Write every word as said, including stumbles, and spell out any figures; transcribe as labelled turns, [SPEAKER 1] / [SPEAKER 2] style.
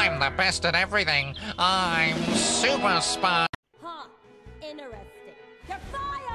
[SPEAKER 1] I'm the best at everything. I'm Super Spy.
[SPEAKER 2] Huh. Interesting. You're fired!